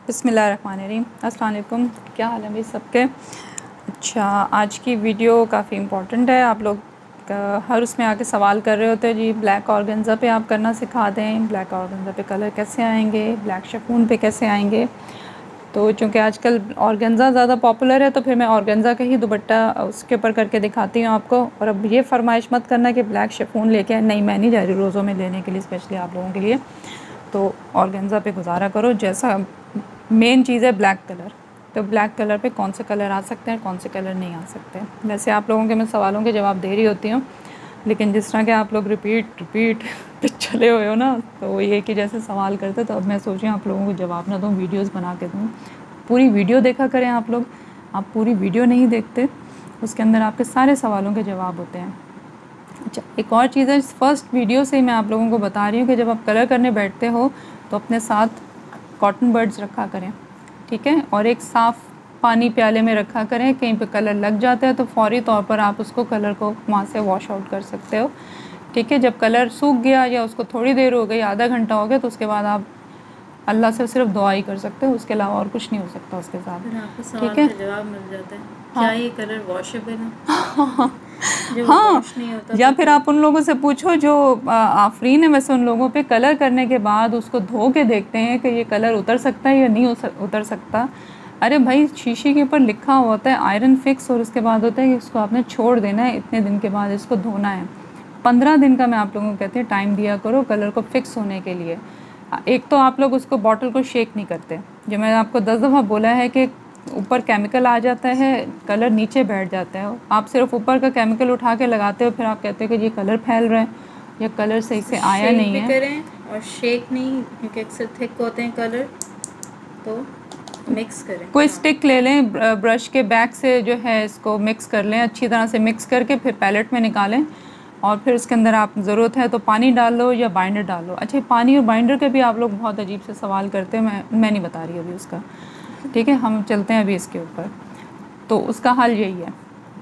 बिस्मिल्लाहिर्रहमानिर्रहीम। अस्सलाम वालेकुम। क्या हाल है भाई सबके। अच्छा, आज की वीडियो काफ़ी इम्पोर्टेंट है। आप लोग हर उसमें आके सवाल कर रहे होते हैं जी ब्लैक ऑर्गेन्जा पे आप करना सिखा दें, ब्लैक ऑर्गेन्जा पे कलर कैसे आएंगे, ब्लैक शिफॉन पे कैसे आएंगे। तो चूँकि आजकल ऑर्गेन्जा ज़्यादा पॉपुलर है तो फिर मैं ऑर्गेन्जा का ही दुपट्टा उसके ऊपर करके दिखाती हूँ आपको। और अब ये फरमाइश मत करना कि ब्लैक शिफॉन लेके नहीं, मैं नहीं जा रही रोज़ों में लेने के लिए, स्पेशली आप लोगों के लिए। तो ऑर्गेन्जा पे गुजारा करो। जैसा मेन चीज़ है ब्लैक कलर, तो ब्लैक कलर पे कौन से कलर आ सकते हैं, कौन से कलर नहीं आ सकते। वैसे आप लोगों के मैं सवालों के जवाब दे रही होती हूँ, लेकिन जिस तरह के आप लोग रिपीट पे चले हुए हो ना, तो ये कि जैसे सवाल करते, तो अब मैं सोच रही हूँ आप लोगों को जवाब ना दूँ, वीडियोस बना के दूँ। पूरी वीडियो देखा करें आप लोग। आप पूरी वीडियो नहीं देखते, उसके अंदर आपके सारे सवालों के जवाब होते हैं। अच्छा, एक और चीज़ है, फर्स्ट वीडियो से ही मैं आप लोगों को बता रही हूँ कि जब आप कलर करने बैठते हो तो अपने साथ कॉटन बड्स रखा करें, ठीक है। और एक साफ़ पानी प्याले में रखा करें। कहीं पे कलर लग जाता है तो फौरी तौर पर आप उसको कलर को वहाँ से वॉश आउट कर सकते हो, ठीक है। जब कलर सूख गया या उसको थोड़ी देर हो गई, आधा घंटा हो गया, तो उसके बाद आप अल्लाह से सिर्फ दुआ ही कर सकते हो, उसके अलावा और कुछ नहीं हो सकता उसके साथ, ठीक है। जवाब मिल जाता है। हाँ। क्या ये कलर वॉशेबल है? हाँ, वॉश नहीं होता या तो फिर आप उन लोगों से पूछो जो आफरीन है, वैसे उन लोगों पे कलर करने के बाद उसको धो के देखते हैं कि ये कलर उतर सकता है या नहीं उतर सकता। अरे भाई, शीशे के ऊपर लिखा होता है आयरन फिक्स, और उसके बाद होता है कि इसको आपने छोड़ देना है, इतने दिन के बाद इसको धोना है। 15 दिन का मैं आप लोगों को कहती हूँ टाइम दिया करो कलर को फिक्स होने के लिए। एक तो आप लोग उसको बॉटल को शेक नहीं करते, जो मैंने आपको 10 दफ़ा बोला है कि ऊपर केमिकल आ जाता है, कलर नीचे बैठ जाता है। आप सिर्फ ऊपर का केमिकल उठा के लगाते हो, फिर आप कहते हो कि ये कलर फैल रहा है या कलर सही से आया शेक नहीं भी है। करें और शेक नहीं, क्योंकि अक्सर थिक होते हैं कलर, तो मिक्स करें। कोई स्टिक ले लें, ब्रश के बैक से जो है इसको मिक्स कर लें, अच्छी तरह से मिक्स करके फिर पैलेट में निकालें। और फिर उसके अंदर आप ज़रूरत है तो पानी डाल लो या बाइंडर डाल लो। अच्छा, पानी और बाइंडर के भी आप लोग बहुत अजीब से सवाल करते हैं, मैं नहीं बता रही अभी उसका, ठीक है। हम चलते हैं अभी इसके ऊपर। तो उसका हल यही है।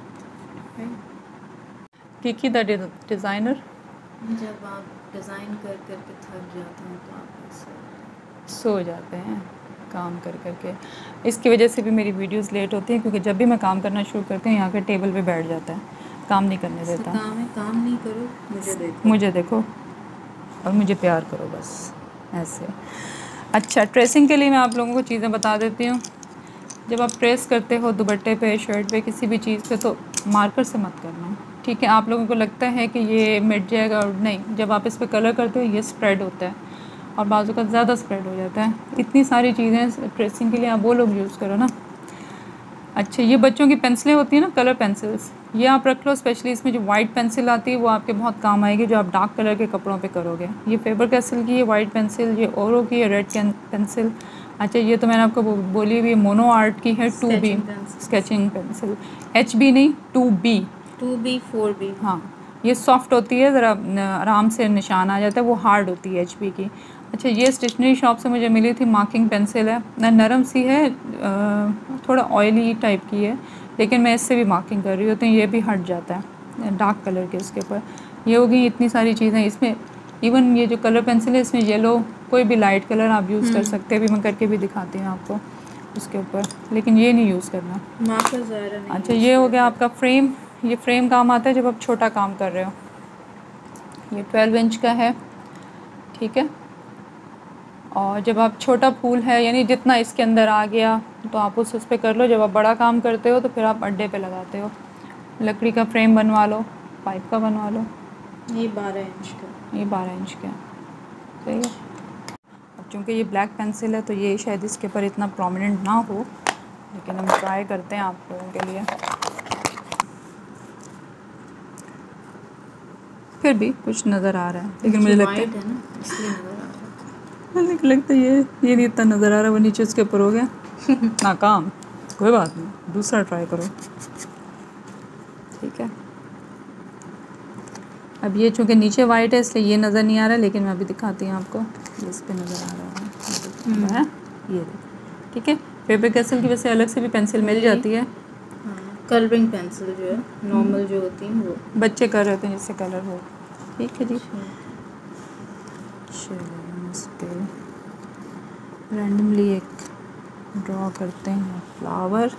किकी द डिज़ाइनर, जब आप डिज़ाइन कर करके थक जाते हैं तो आप सो जाते हैं काम कर करके। इसकी वजह से भी मेरी वीडियोस लेट होती हैं, क्योंकि जब भी मैं काम करना शुरू करती हूँ यहाँ के टेबल पे बैठ जाता है, काम नहीं करने देता। काम नहीं करो, मुझे देखो और मुझे प्यार करो, बस ऐसे। अच्छा, ट्रेसिंग के लिए मैं आप लोगों को चीज़ें बता देती हूँ। जब आप ट्रेस करते हो दुपट्टे पे, शर्ट पे, किसी भी चीज़ पे, तो मार्कर से मत करना, ठीक है। आप लोगों को लगता है कि ये मिट जाएगा, और नहीं, जब आप इस पे कलर करते हो ये स्प्रेड होता है और बाजू का ज़्यादा स्प्रेड हो जाता है। इतनी सारी चीज़ें ट्रेसिंग के लिए आप वो लोग यूज़ करो ना। अच्छा, ये बच्चों की पेंसिलें होती हैं ना, कलर पेंसिल्स, ये आप रख लो। स्पेशली इसमें जो वाइट पेंसिल आती है वो आपके बहुत काम आएगी, जो आप डार्क कलर के कपड़ों पे करोगे। ये फेबर कैसल की है वाइट पेंसिल, ये ओरो की है रेड पेंसिल। अच्छा, ये तो मैंने आपको बोली हुई मोनो आर्ट की है 2B स्केचिंग पेंसिल, HB नहीं 2B 4B। हाँ, ये सॉफ्ट होती है, ज़रा आराम से निशान आ जाता है, वो हार्ड होती है HB की। अच्छा, ये स्टेशनरी शॉप से मुझे मिली थी, मार्किंग पेंसिल है, नरम सी है, थोड़ा ऑयली टाइप की है, लेकिन मैं इससे भी मार्किंग कर रही होती हूँ, ये भी हट जाता है डार्क कलर के उसके ऊपर। ये हो गई इतनी सारी चीज़ें इसमें। इवन ये जो कलर पेंसिल है इसमें येलो, कोई भी लाइट कलर आप यूज़ कर सकते हैं, अभी मैं करके भी दिखाती हूँ आपको उसके ऊपर, लेकिन ये नहीं यूज़ करना। अच्छा, ये हो गया आपका फ्रेम। ये फ्रेम काम आता है जब आप छोटा काम कर रहे हो। ये 12 इंच का है, ठीक है। और जब आप छोटा फूल है, यानी जितना इसके अंदर आ गया तो आप उस पर कर लो। जब आप बड़ा काम करते हो तो फिर आप अड्डे पे लगाते हो। लकड़ी का फ्रेम बनवा लो, पाइप का बनवा लो। ये 12 इंच का, ये 12 इंच का, सही है। अब चूँकि ये ब्लैक पेंसिल है तो ये शायद इसके ऊपर इतना प्रोमिनेंट ना हो, लेकिन हम ट्राई करते हैं आप लोगों के लिए। फिर भी कुछ नज़र आ रहा है, लेकिन मुझे लगता है ना, इसलिए नज़र आ रहा है। लगता है ये नहीं इतना नज़र आ रहा, वो नीचे उसके ऊपर हो गया नाकाम। कोई बात नहीं, दूसरा ट्राई करो, ठीक है। अब ये चूँकि नीचे वाइट है इसलिए ये नज़र नहीं आ रहा है, लेकिन मैं अभी दिखाती हूँ आपको, इस पे नज़र आ रहा है, ये ठीक है। फेबर कैसल की वजह से अलग से भी पेंसिल मिल जाती है। कलरिंग पेंसिल जो है नॉर्मल जो होती हैं वो बच्चे कर रहे होते हैं जिससे कलर हो, ठीक है जी। चलिए इस पर रैंडमली एक ड्रॉ करते हैं फ्लावर।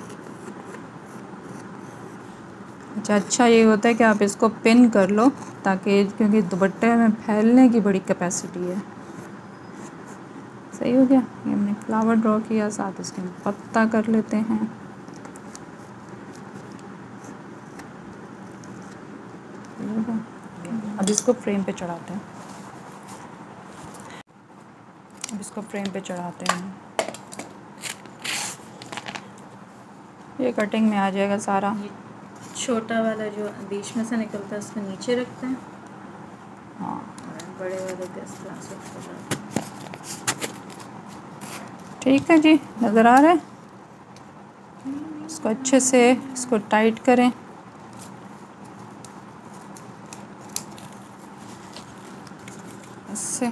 अच्छा ये होता है कि आप इसको पिन कर लो, ताकि क्योंकि दुपट्टे में फैलने की बड़ी कैपेसिटी है। सही हो गया, ये हमने फ्लावर ड्रॉ किया, साथ इसके पत्ता कर लेते हैं। अब इसको फ्रेम पे चढ़ाते हैं। अब इसको फ्रेम पे चढ़ाते हैं। ये कटिंग में आ जाएगा सारा। ये छोटा वाला जो बीच में से निकलता है उसको नीचे रखते हैं। हाँ, और बड़े वाले को इस तरह से ऊपर रखते हैं। ठीक है जी, नज़र आ रहा है। इसको अच्छे से इसको टाइट करें। इससे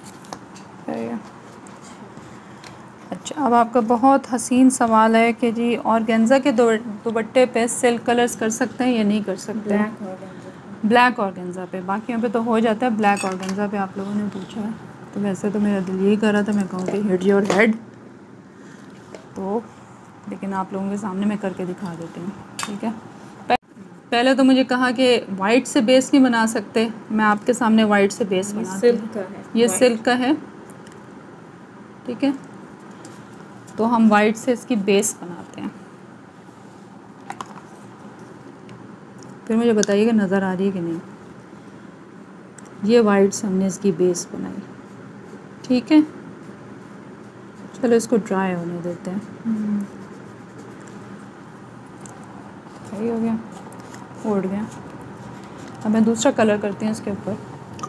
अच्छा, अब आपका बहुत हसीन सवाल है कि जी ऑर्गेन्जा के दुपट्टे पे सिल्क कलर्स कर सकते हैं या नहीं कर सकते? Black organza. ब्लैक ऑर्गेन्जा पे, बाकियों पे तो हो जाता है, ब्लैक ऑर्गेन्जा पे आप लोगों ने पूछा है। तो वैसे तो मेरा दिल यही कर रहा था मैं कहूँ कि हिट योर हेड, तो लेकिन आप लोगों के सामने मैं करके दिखा देती हूँ। ठीक है, पहले तो मुझे कहा कि वाइट से बेस नहीं बना सकते, मैं आपके सामने वाइट से बेस बनाती हूँ। सिल्क का है, ये सिल्क का है, ठीक है, तो हम वाइट से इसकी बेस बनाते हैं। फिर मुझे बताइएगा नज़र आ रही है कि नहीं। ये वाइट से हमने इसकी बेस बनाई, ठीक है। चलो इसको ड्राई होने देते हैं। सही हो गया, उड़ गया। अब मैं दूसरा कलर करती हूँ इसके ऊपर।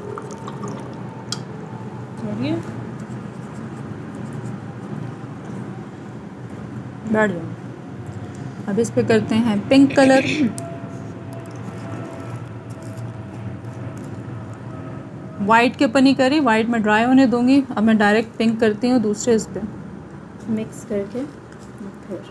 बैठ जाओ। अब इस पे करते हैं पिंक कलर। वाइट के ऊपर नहीं करी, वाइट में ड्राई होने दूंगी। अब मैं डायरेक्ट पिंक करती हूँ दूसरे इस पे मिक्स करके। फिर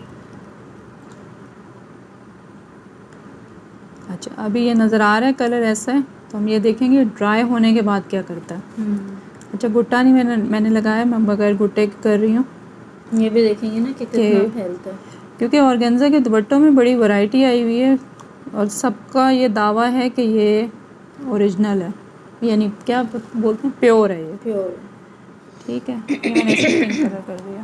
अच्छा, अभी ये नज़र आ रहा है कलर ऐसा है, तो हम ये देखेंगे ड्राई होने के बाद क्या करता है। अच्छा, गुट्टा नहीं मैंने लगाया, मैं बगैर गुट्टे के कर रही हूँ। ये भी देखेंगे ना कि कितना फैलता है, क्योंकि ऑर्गेन्जा के दुपट्टों में बड़ी वैरायटी आई हुई है और सबका ये दावा है कि ये ओरिजिनल है, यानी क्या बोलते हैं, प्योर है ये, प्योर। ठीक है। ये मैंने इसे पिंक कलर कर दिया।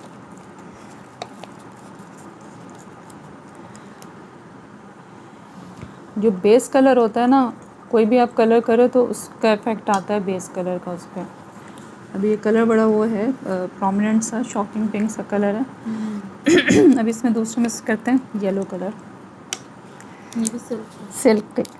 जो बेस कलर होता है ना, कोई भी आप कलर करो तो उसका इफेक्ट आता है बेस कलर का उस पर। अभी ये कलर बड़ा वो है, प्रोमिनेंट सा शॉकिंग पिंक सा कलर है। अब इसमें दूसरे में करते हैं येलो कलर। ये भी सिल्क के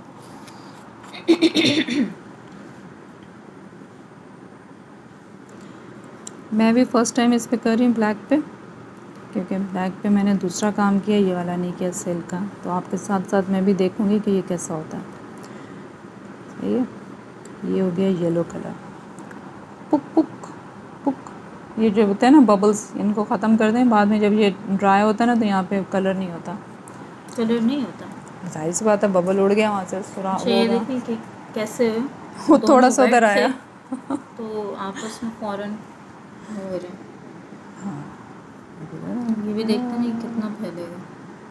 मैं भी फर्स्ट टाइम इस पे कर रही हूँ ब्लैक पे, क्योंकि ब्लैक पे मैंने दूसरा काम किया, ये वाला नहीं किया सिल्क का। तो आपके साथ साथ मैं भी देखूँगी कि ये कैसा होता है। सही है, ये हो गया येलो कलर। पुक पुक पुक, ये जो होते हैं ना बबल्स, इनको ख़त्म कर दें। बाद में जब ये ड्राई होता है ना तो यहाँ पे कलर नहीं होता। कलर नहीं होता, जाहिर सी बात है, बबल उड़ गया वहाँ से, सुराख ये होगा। देखिए कि कैसे वो थोड़ा सा उधर आया तो आपस में फौरन हो रहे हैं। ये भी देखते नहीं कितना फैलेगा।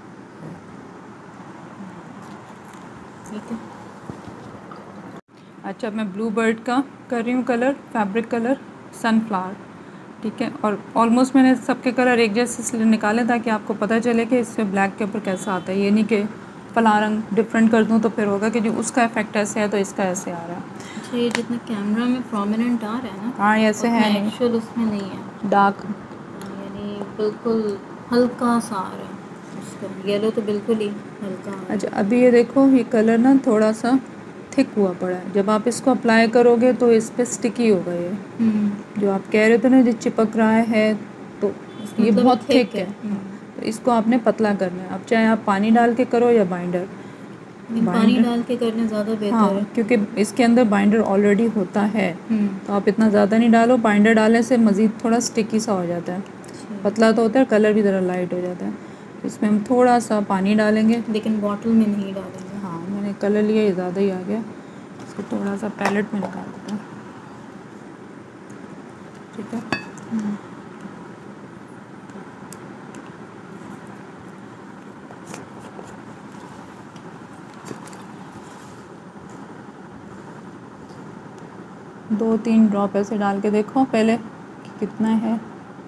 ठीक है। अच्छा, मैं ब्लू बर्ड का कर रही हूँ कलर, फैब्रिक कलर सनफ्लावर, ठीक है। और ऑलमोस्ट मैंने सबके कलर एक जैसे इसलिए निकाले ताकि आपको पता चले कि इससे ब्लैक के ऊपर कैसा आता है। ये नहीं कि फला रंग डिफरेंट कर दूँ तो फिर होगा कि जो उसका इफेक्ट ऐसे है तो इसका ऐसे आ रहा है। अच्छा, ये जितना कैमरा में प्रोमिनेंट आ रहा है ना, हाँ, ऐसे है नहीं, एक्चुअल उसमें नहीं है, डार्क। यानी बिल्कुल हल्का सा आ रहा है उसका। येलो तो बिल्कुल ही हल्का आ रहा है। अच्छा, अभी ये देखो, ये कलर ना थोड़ा सा थिक हुआ पड़ा है। जब आप इसको अप्लाई करोगे तो इस पर स्टिकी होगा ये। जो आप कह रहे थे ना, जो चिपक रहा है, तो ये मतलब बहुत थिक है। तो इसको आपने पतला करना है। अब चाहे आप पानी डाल के करो या बाइंडर। पानी डाल के करने ज़्यादा बेहतर हाँ, है, क्योंकि इसके अंदर बाइंडर ऑलरेडी होता है, तो आप इतना ज़्यादा नहीं डालो। बाइंडर डालने से मज़ीद थोड़ा स्टिकी सा हो जाता है, पतला तो होता है, कलर भी ज़रा लाइट हो जाता है। इसमें हम थोड़ा सा पानी डालेंगे, लेकिन बॉटल में नहीं डालेंगे। हाँ, मैंने कलर लिया, ये ज़्यादा ही आ गया। इसको थोड़ा सा पैलेट में निकाल देते हैं, ठीक है। 2-3 ड्रॉप ऐसे डाल के देखो पहले कि कितना है।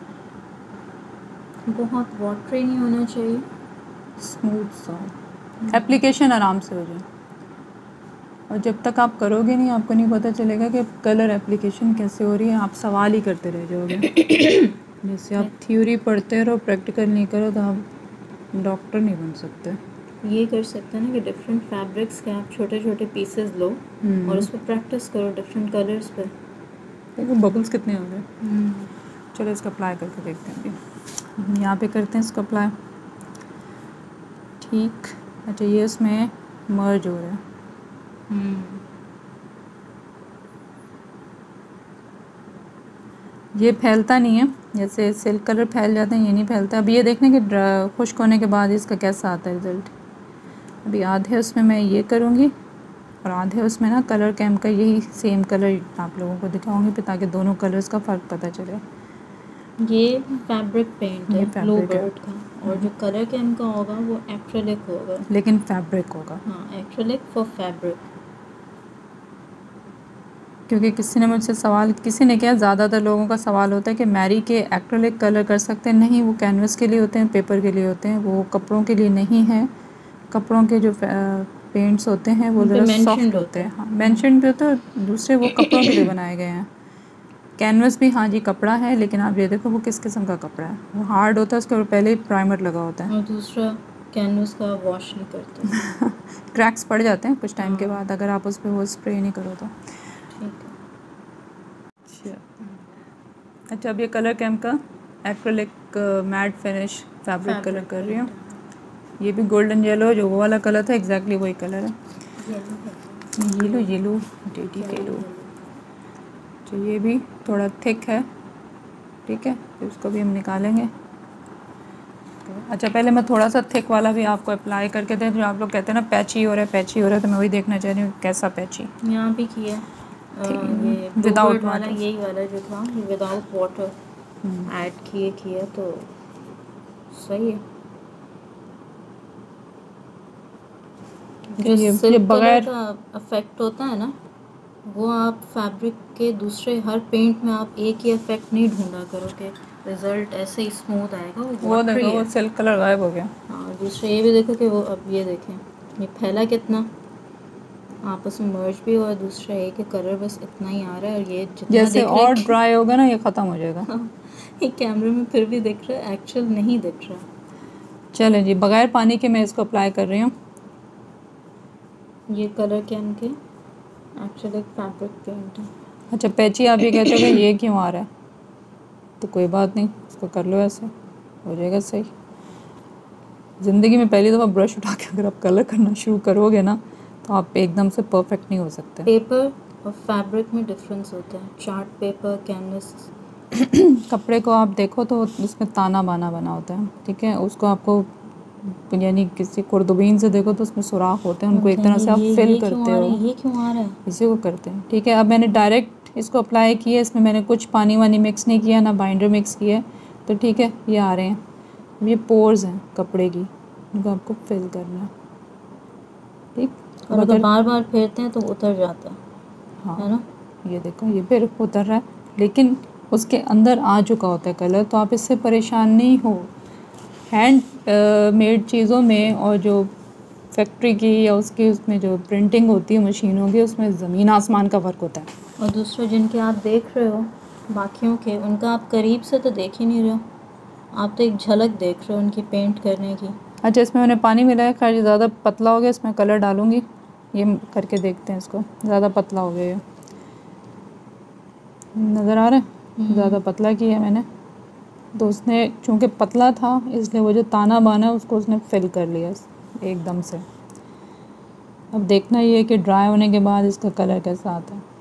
बहुत वाटरी नहीं होना चाहिए, स्मूथ सा एप्लीकेशन आराम से हो जाए। और जब तक आप करोगे नहीं आपको नहीं पता चलेगा कि कलर एप्लीकेशन कैसे हो रही है, आप सवाल ही करते रह जाओगे। जैसे आप थ्योरी पढ़ते रहो, प्रैक्टिकल नहीं करो तो आप डॉक्टर नहीं बन सकते। ये कर सकते हैं ना कि डिफरेंट फैब्रिक्स के आप छोटे छोटे पीसेस लो और उस पर प्रैक्टिस करो डिफरेंट कलर्स पे। देखो बबल्स कितने हो गए। चलो इसको अप्लाई करके देखते हैं अभी। यहाँ पे करते हैं इसको अप्लाई। ठीक, अच्छा ये इसमें मर्ज हो रहा है। ये फैलता नहीं है जैसे सिल्क कलर फैल जाते हैं, ये नहीं फैलता। अभी ये देखने के खुश्क होने के बाद इसका कैसा आता है रिज़ल्ट। अभी आधे उसमें मैं ये करूँगी और आधे उसमें ना कलर कैम का यही सेम कलर आप लोगों को दिखाऊंगी पे, ताकि दोनों कलर्स का फ़र्क पता चले। ये फैब्रिक पेंट है ब्लू फैब्रिक है। बर्ड का, और जो कलर कैम का होगा वो एक्रेलिक होगा। लेकिन फैब्रिक होगा। हाँ, एक्रेलिक फॉर फैब्रिक। क्योंकि किसी ने मुझसे सवाल, किसी ने क्या, ज़्यादातर लोगों का सवाल होता है कि मैरी के एक्रेलिक कलर कर सकते हैं। नहीं, वो कैनवस के लिए होते हैं, पेपर के लिए होते हैं, वो कपड़ों के लिए नहीं है। कपड़ों के जो पेंट्स होते हैं वो ज़रा सॉफ्ट होते हैं। हाँ, मेंशन्ड भी होते हैं, और दूसरे वो कपड़ों के लिए बनाए गए हैं। कैनवस भी हाँ जी कपड़ा है, लेकिन आप ये देखो वो किस किस्म का कपड़ा है। वो हार्ड होता है, उसके ऊपर पहले ही प्राइमर लगा होता है। और दूसरा कैनवस का वॉश नहीं करते। क्रैक्स पड़ जाते हैं कुछ टाइम के बाद अगर आप उस पर वो स्प्रे नहीं करो तो। ठीक है। अच्छा, अब ये कलर कैम का acrylic matte finish fabric colour कर रही हूँ। ये भी गोल्डन येलो, जो वो वाला कलर था एग्जैक्टली वही कलर है। येलो येलो डेडी येलो। तो ये भी थोड़ा थिक है, ठीक है, तो उसको भी हम निकालेंगे। तो अच्छा, पहले मैं थोड़ा सा थिक वाला भी आपको अप्लाई करके दें। जो आप लोग कहते हैं ना पैची हो रहा है, पैची हो रहा है, तो मैं वही देखना चाह रही हूँ कैसा पैची। यहाँ भी किया ये विदाउट वाला, यही वाला जो था ये विदाउट वाटर ऐड किया तो सही है। जो सिल्क कलर का इफेक्ट होता है ना, वो आप फैब्रिक के दूसरे हर पेंट में आप एक ही इफेक्ट नहीं ढूंढा करो कि रिजल्ट ऐसे ही स्मूथ आएगा। वो देखो वो सिल्क कलर गायब हो गया। हाँ, दूसरे ये भी देखो कि वो, अब ये देखें ये फैला कितना, आपस में मर्ज भी हुआ। दूसरा एक ही कलर बस इतना ही आ रहा है, और ये जितना जैसे और ड्राई होगा ना ये ख़त्म हो जाएगा। ये कैमरे में फिर भी दिख रहा है, एक्चुअल नहीं दिख रहा। चलें जी, बगैर पानी के मैं इसको अप्लाई कर रही हूँ। ये कलर कैम के एक्चुअली एक फैब्रिक पेंट है। अच्छा, पैची आप ये कहते हो कि ये क्यों आ रहा है, तो कोई बात नहीं, इसको कर लो, ऐसे हो जाएगा सही। ज़िंदगी में पहली दफ़ा ब्रश उठा के अगर आप कलर करना शुरू करोगे ना तो आप एकदम से परफेक्ट नहीं हो सकते। पेपर और फैब्रिक में डिफरेंस होता है। चार्ट पेपर, कैनवस कपड़े को आप देखो तो उसमें ताना बाना बना होता है, ठीक है। उसको आपको यानी किसी कुर्दुबीन से देखो तो उसमें सुराख होते हैं, उनको एक तरह से आप फिल करते हो। ये क्यों आ रहा है? इसी को करते हैं, ठीक है। अब मैंने डायरेक्ट इसको अप्लाई किया, इसमें मैंने कुछ पानी वानी मिक्स नहीं किया, ना बाइंडर मिक्स किया, तो ठीक है ये आ रहे हैं। अब ये पोर्स हैं कपड़े की, इनको आपको फिल करना है, ठीक। और अगर बार बार फेरते हैं तो उतर जाता है, हाँ है ना। ये देखो ये फिर उतर रहा है, लेकिन उसके अंदर आ चुका होता है कलर, तो आप इससे परेशान नहीं हो। हैंड मेड चीज़ों में और जो फैक्ट्री की या उसकी उसमें जो प्रिंटिंग होती है मशीनों की, उसमें ज़मीन आसमान का फ़र्क होता है। और दूसरे जिनके आप देख रहे हो बाकियों के, उनका आप करीब से तो देख ही नहीं रहे हो, आप तो एक झलक देख रहे हो उनकी पेंट करने की। अच्छा, इसमें मैंने पानी मिलाया, खैर ज़्यादा पतला हो गया, इसमें कलर डालूँगी। ये करके देखते हैं इसको, ज़्यादा पतला हो गया, ये नज़र आ रहा है, ज़्यादा पतला किया है मैंने, तो उसने चूँकि पतला था इसलिए वो जो ताना बाना है उसको उसने फिल कर लिया एकदम से। अब देखना ये है कि ड्राई होने के बाद इसका कलर कैसा आता है।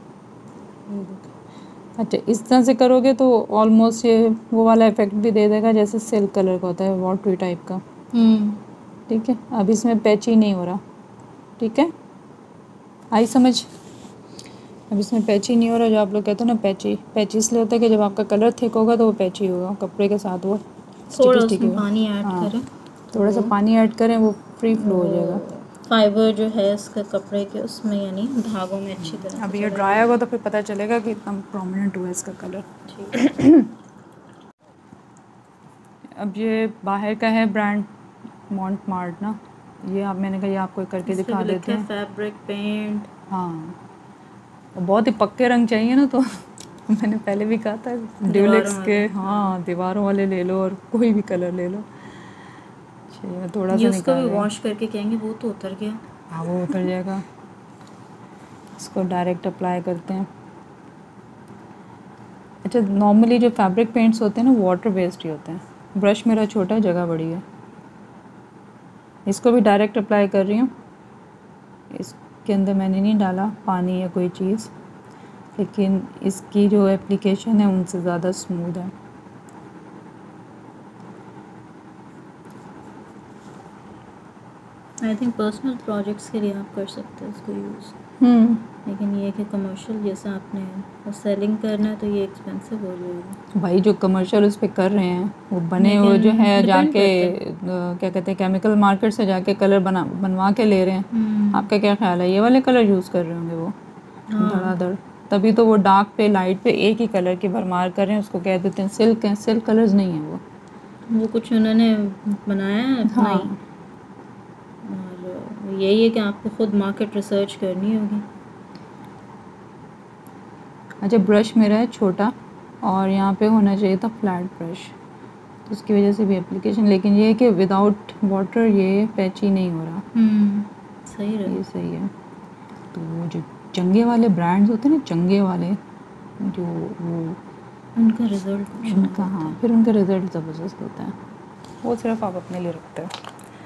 अच्छा, इस तरह से करोगे तो ऑलमोस्ट ये वो वाला इफेक्ट भी दे देगा जैसे सिल्क कलर का होता है, वाटरी टाइप का, ठीक है। अब इसमें पैची नहीं हो रहा, ठीक है, आई समझ। अब इसमें पैची नहीं हो रहा, जो आप लोग कहते हो ना पैची इसलिए होता है कि जब आपका कलर थिक होगा तो वो पैची होगा, कपड़े के साथ वो थोड़ा उसमें पानी ऐड करें, थोड़ा सा पानी ऐड करें, वो फ्री फ्लो हो जाएगा। फाइबर जो है इसका कपड़े के उसमें यानी धागों में अच्छी तरह अब से ये चला ड्राई होगा तो फिर पता चलेगा कि एकदम प्रोमिनेंट हुआ है इसका कलर। ठीक है। अब ये बाहर का है ब्रांड मॉन्टमार्ट ना, ये आप मैंने कहा ये आपको करके इस पे दिखा भी लिखा देते है हैं। Fabric paint. हाँ, और बहुत ही पक्के रंग चाहिए ना तो मैंने पहले भी कहा था ड्यूलेक्स दीवारों के, वाले। हाँ दीवारों वाले ले लो और कोई भी कलर ले लो। चलिए मैं थोड़ा ये सा उसको भी निकाल रही हूँ। वॉश करके कहेंगे वो तो उतर गया। हाँ वो उतर जाएगा। इसको डायरेक्ट अप्लाई करते हैं। अच्छा, नॉर्मली जो फैब्रिक पेंट्स होते हैं ना वाटर बेस्ड ही होते हैं। ब्रश मेरा छोटा है, जगह बड़ी है। इसको भी डायरेक्ट अप्लाई कर रही हूँ। इसके अंदर मैंने नहीं डाला पानी या कोई चीज़, लेकिन इसकी जो एप्लीकेशन है उनसे ज़्यादा स्मूथ है। आई थिंक पर्सनल प्रोजेक्ट्स के लिए आप कर सकते हैं इसको यूज़, लेकिन ये कि कमर्शियल जैसा आपने सेलिंग करना है तो ये एक्सपेंसिव हो जाएगा। भाई जो कमर्शियल उस पर कर रहे हैं वो बने हुए जो है जाके क्या कहते हैं केमिकल मार्केट से जाके कलर बनवा के ले रहे हैं। आपका क्या ख्याल है, ये वाले कलर यूज़ कर रहे होंगे वो धड़ाधड़, तभी तो वो डार्क पे लाइट पे एक ही कलर की भरमार कर रहे हैं। उसको कह देते हैं सिल्क है, सिल्क कलर्स नहीं है वो कुछ उन्होंने बनाया है अपना ही। हाँ। और यही है कि आपको खुद मार्केट रिसर्च करनी होगी। अच्छा, ब्रश मेरा है छोटा और यहाँ पे होना चाहिए था फ्लैट ब्रश, तो उसकी वजह से भी एप्लीकेशन, लेकिन ये है कि विदाउट वाटर ये पैची नहीं हो रहा। सही रहा। ये सही है। तो वो जो चंगे वाले ब्रांड्स होते हैं ना, चंगे वाले जो वो उनका रिजल्ट उनका, हाँ फिर उनका रिजल्ट ज़बरदस्त होता है। वो सिर्फ आप अपने लिए रखते हो।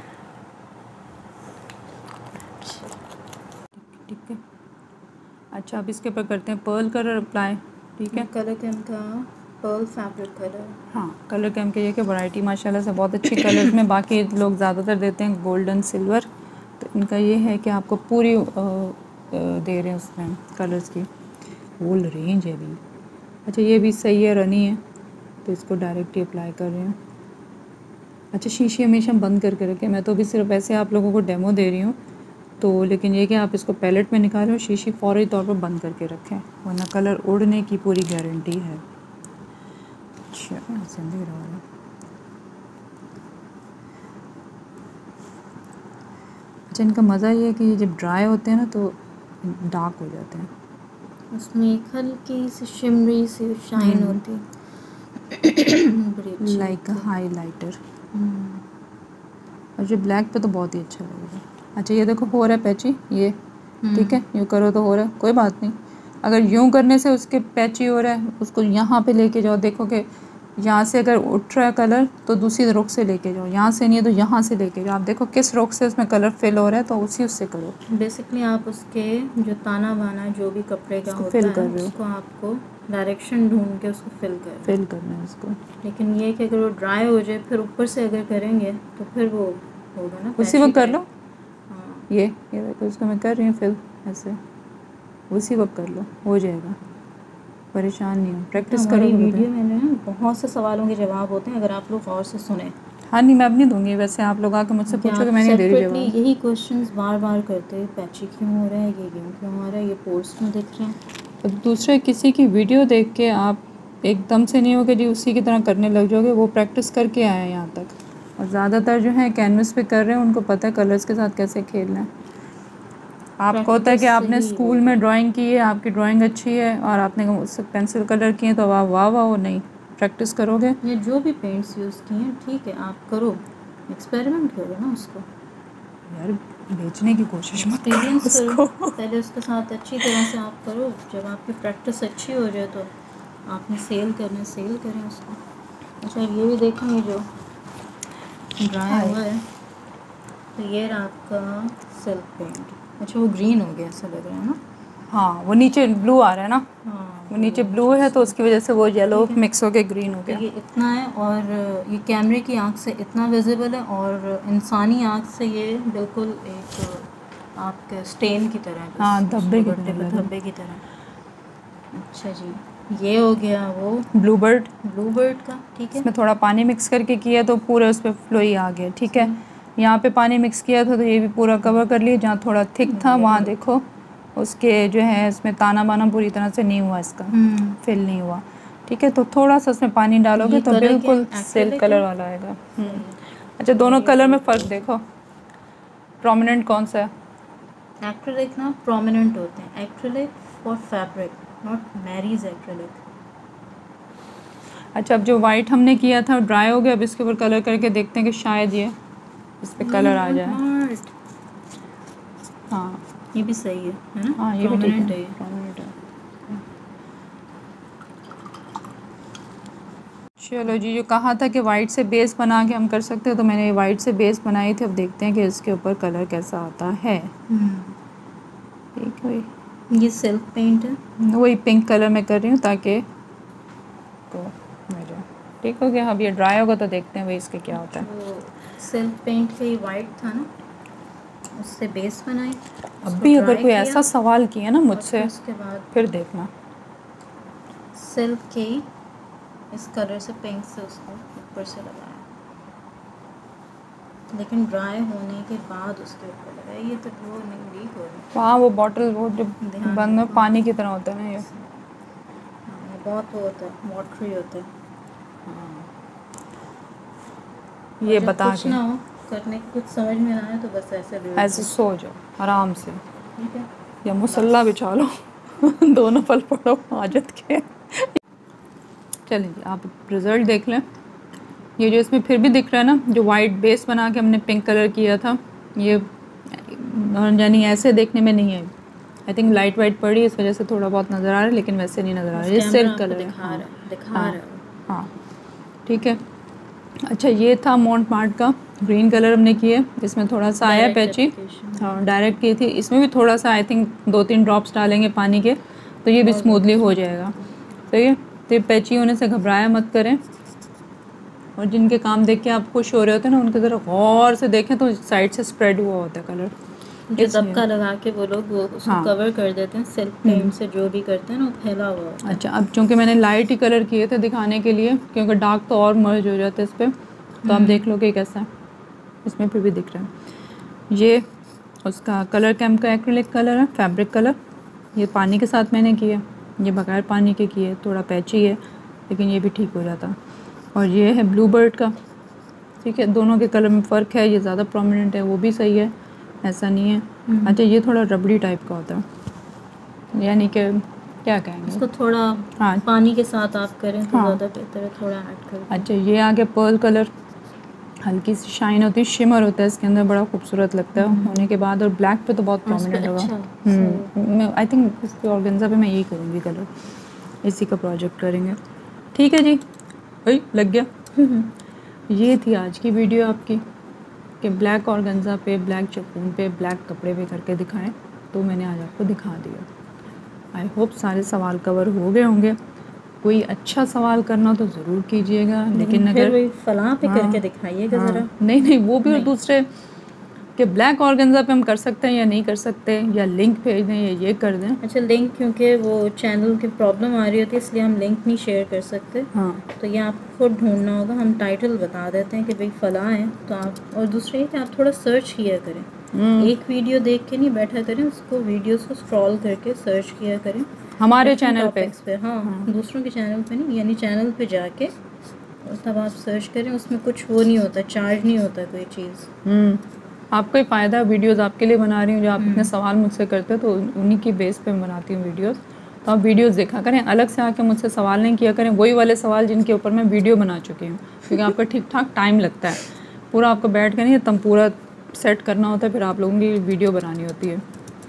ठीक है। अच्छा, अब इसके ऊपर करते हैं पर्ल कलर अप्लाई। ठीक है। कलर कैम का पर्ल फैब्रिक कलर। हाँ, कलर कैम के ये कि वैरायटी माशाल्लाह से बहुत अच्छी कलर्स में, बाकी लोग ज़्यादातर देते हैं गोल्डन सिल्वर, तो इनका ये है कि आपको पूरी दे रहे हैं उसमें कलर्स की होल रेंज है भी। अच्छा, ये भी सही है, रनी है, तो इसको डायरेक्ट ही अप्लाई कर रही हूँ। अच्छा, शीशी हमेशा बंद करके रखें। मैं तो अभी सिर्फ ऐसे आप लोगों को डेमो दे रही हूँ, तो लेकिन ये कि आप इसको पैलेट में निकालें और शीशी फौरी तौर पर बंद करके रखें, वरना कलर उड़ने की पूरी गारंटी है। अच्छा, ऐसे अंधेरा हो रहा है। अच्छा, इनका मज़ा ये है कि ये जब ड्राई होते हैं ना तो डार्क हो जाते हैं, उसमें एक हल्की सी शिमरी सी शाइन होती है, लाइक अ हाईलाइटर। और जो ब्लैक पे तो बहुत ही अच्छा लगेगा। अच्छा, ये देखो हो रहा है पैची, ये ठीक है, यूँ करो तो हो रहा है, कोई बात नहीं। अगर यूँ करने से उसके पैची हो रहा है, उसको यहाँ पे लेके जाओ, देखो कि यहाँ से अगर उठ रहा है कलर तो दूसरी रुख से लेके जाओ, यहाँ से नहीं है तो यहाँ से लेके जाओ। आप देखो किस रुख से उसमें कलर फिल हो रहा है, तो उसी उससे करो। बेसिकली आप उसके जो ताना बाना जो भी कपड़े का होता फिल है कर रहे हो, उसको आपको डायरेक्शन ढूंढ के उसको फिल करना है उसको। लेकिन ये कि अगर वो ड्राई हो जाए फिर ऊपर से अगर करेंगे तो फिर वो होगा ना उसी वक्त कर लो। हाँ। ये देखो, इसको मैं कर रही हूँ फिल, ऐसे उसी वक्त कर लो, हो जाएगा, परेशान नहीं हो, प्रैक्टिस करो। हमारी वीडियो में ना बहुत से सवालों के जवाब होते हैं, अगर आप लोग गौर से सुने। हाँ नहीं, मैं अब नहीं दूंगी, वैसे आप लोग आके मुझसे पूछोगे, मैं नहीं दे रही जवाब। यही क्वेश्चंस बार बार करते हैं, पैची क्यों हो रहा है, ये गेम क्यों हो रहा है, ये पोस्ट क्यों दिख रहे हैं। अब दूसरे किसी की वीडियो देख के आप एकदम से नहीं होगे जी उसी की तरह करने लग जाओगे, वो प्रैक्टिस करके आए हैं यहाँ तक। और ज़्यादातर जो है कैनवस पे कर रहे हैं, उनको पता है कलर्स के साथ कैसे खेलना है। आपको होता है कि आपने स्कूल में ड्राइंग की है, आपकी ड्राइंग अच्छी है और आपने उससे पेंसिल कलर किए तो वाह वाह वाह, नहीं प्रैक्टिस करोगे। ये जो भी पेंट्स यूज़ किए हैं ठीक है, आप करो, एक्सपेरिमेंट करो ना उसको, यार बेचने की कोशिश मत करो उसको। पहले उसके साथ अच्छी तरह से आप करो, जब आपकी प्रैक्टिस अच्छी हो जाए तो आपने सेल करना, सेल करें उसको। अच्छा, ये भी देखें, ये जो ड्राई हुआ है तो ये रहा आपका सिल्क पेंट। अच्छा, वो ग्रीन हो गया ऐसा लग रहा है ना। हाँ, वो नीचे ब्लू आ रहा है ना। हाँ, वो नीचे ब्लू है तो उसकी वजह से वो येलो मिक्स हो के ग्रीन हो गया। ये इतना है, और ये कैमरे की आँख से इतना विजिबल है, और इंसानी आँख से ये बिल्कुल एक आपके स्टेन की तरह है। हाँ, धब्बे की तरह। अच्छा जी, ये हो गया वो ब्लू बर्ड का। ठीक है, इसमें थोड़ा पानी मिक्स करके किया तो पूरे उस पर फ्लो ही आ गया। ठीक है, यहाँ पे पानी मिक्स किया था तो ये भी पूरा कवर कर लिया। जहाँ थोड़ा थिक था वहाँ देखो उसके जो है इसमें ताना बाना पूरी तरह से नहीं हुआ, इसका फिल नहीं हुआ। ठीक है, तो थोड़ा सा इसमें पानी डालोगे तो बिल्कुल सिल्क कलर वाला आएगा। अच्छा, दोनों कलर में फ़र्क देखो, प्रोमिनेंट कौन सा है? एक्रिलिक ना प्रोमिनेंट होते हैं, acrylic for fabric, not Marie's acrylic. अच्छा, अब जो वाइट हमने किया था ड्राई हो गया, अब इसके ऊपर कलर करके देखते हैं कि शायद ये इस पे कलर आ जाए। हाँ, ये भी सही है ना? हाँ, ये भी ठीक है, प्रोमिनेंट है। चलो जी, जो कहा था कि वाइट से बेस बना के हम कर सकते हैं, तो मैंने वाइट से बेस बनाई थी। अब देखते हैं कि इसके ऊपर कलर कैसा आता है। ठीक है, ये सिल्क पेंट है, वही पिंक कलर में कर रही हूँ ताकि तो मेरे ठीक हो गया। अब ये ड्राई होगा तो देखते हैं भाई इसके क्या होता है। वो सिल्क पेंट का ही वाइट था ना, उससे बेस बनाई। अब भी अगर कोई ऐसा सवाल किया ना मुझसे, उसके बाद फिर देखना सिल्क के इस कलर से पिंक से उसको ऊपर से लगाया, लेकिन ड्राई होने के बाद उसके ऊपर लगाया। ये तो वो नहीं लीक हो रही। वहाँ वो बॉटल वो जो बंद में पानी की तरह होता है ना, ये बहुत वो होता है, वाटरी होता है। ये बता कुछ के ना हो करने कुछ समझ में ना आए तो बस ऐसे सो जाओ आराम से, ठीक है, या मुसल्ला बिछा लो दोनों पल पड़ो हाजत के। चलिए आप रिज़ल्ट देख लें। ये जो इसमें फिर भी दिख रहा है ना, जो वाइट बेस बना के हमने पिंक कलर किया था, ये यानी ऐसे देखने में नहीं है। आई थिंक लाइट वाइट पड़ी इस वजह से थोड़ा बहुत नज़र आ रहा है, लेकिन वैसे नहीं नज़र आ रहा है। ये सिल्क कलर है। हाँ, ठीक है। अच्छा, ये था मोंटमार्ट का ग्रीन कलर हमने किया, इसमें थोड़ा सा आया पैची। हाँ, डायरेक्ट की थी। इसमें भी थोड़ा सा आई थिंक 2-3 ड्रॉप्स डालेंगे पानी के तो ये भी स्मूथली हो जाएगा। सही है, तो पैची होने से घबराया मत करें, और जिनके काम देख के आप खुश हो रहे होते हैं ना, उनकी तरफ गौर से देखें तो साइड से स्प्रेड हुआ होता है कलर। जो दबका लगा के वो लोग वो उसको कवर कर देते हैं सिल्क पेंट से, जो भी करते हैं ना वो फैला हुआ होता है। अच्छा, अब चूँकि मैंने लाइट ही कलर किए थे दिखाने के लिए, क्योंकि डार्क तो और मर्ज हो जाते हैं इस पर, तो आप देख लो कि कैसा है। इसमें फिर भी दिख रहा है। ये उसका कलर कैम का एक्रिलिक कलर है, फैब्रिक कलर। ये पानी के साथ मैंने किया, ये बगैर पानी के किए, थोड़ा पैची है लेकिन ये भी ठीक हो जाता। और ये है ब्लू बर्ड का। ठीक है, दोनों के कलर में फ़र्क है, ये ज़्यादा प्रोमिनेंट है, वो भी सही है, ऐसा नहीं है। अच्छा, ये थोड़ा रबड़ी टाइप का होता है, यानी कि क्या कहेंगे इसको थोड़ा हाँ पानी के साथ आप करें तो ज़्यादा बेहतर है, थोड़ा ऐड करें। अच्छा, ये आगे पर्ल कलर, हल्की सी शाइन होती है, शिमर होता है इसके अंदर, बड़ा खूबसूरत लगता है होने के बाद। और ब्लैक पे तो बहुत प्रोमिनेंट होगा। मैं आई थिंक इसके ऑर्गेन्जा पे मैं यही करूँगी कलर, इसी का प्रोजेक्ट करेंगे। ठीक है जी, भाई लग गया। ये थी आज की वीडियो आपकी कि ब्लैक ऑर्गेन्जा पे, ब्लैक चपून पे, ब्लैक कपड़े पे करके दिखाएं, तो मैंने आज आपको दिखा दिया। आई होप सारे सवाल कवर हो गए होंगे। कोई अच्छा सवाल करना तो ज़रूर कीजिएगा, लेकिन अगर फलां पे करके दिखाइएगा ज़रा। नहीं वो भी, और दूसरे कि ब्लैक ऑर्गेन्जा पे हम कर सकते हैं या नहीं कर सकते, या लिंक भेज दें या ये कर दें। अच्छा, लिंक क्योंकि वो चैनल की प्रॉब्लम आ रही होती है इसलिए हम लिंक नहीं शेयर कर सकते। हाँ, तो ये आपको खुद ढूंढना होगा। हम टाइटल बता देते हैं कि भाई फलां है, तो आप, और दूसरे ये कि आप थोड़ा सर्च किया करें। एक वीडियो देख के नहीं बैठा करें, उसको वीडियोस को स्क्रॉल करके सर्च किया करें हमारे चैनल पे। हाँ, दूसरों के चैनल पे नहीं, यानी चैनल पे जाके तब आप सर्च करें। उसमें कुछ वो नहीं होता, चार्ज नहीं होता कोई चीज़। आपको ही फ़ायदा, वीडियोस आपके लिए बना रही हूँ। जो आप इतने सवाल मुझसे करते हो तो उन्हीं की बेस पे मैं बनाती हूँ वीडियोस। तो आप वीडियोस देखा करें, अलग से आके मुझसे सवाल नहीं किया करें, वही वाले सवाल जिनके ऊपर मैं वीडियो बना चुकी हूँ, क्योंकि आपका ठीक ठाक टाइम लगता है। पूरा आपको बैठ कर नहीं, तब पूरा सेट करना होता है, फिर आप लोगों की वीडियो बनानी होती है।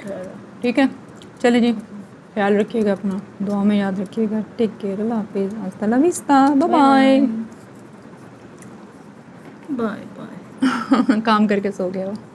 ठीक है, चलिए जी, ख्याल रखिएगा अपना, दुआ में याद रखिएगा। टेक केयर, अल्लाह हाफिज़, हस्ता ला विस्ता, बाय बाय। Bye bye. काम करके सो गया हो।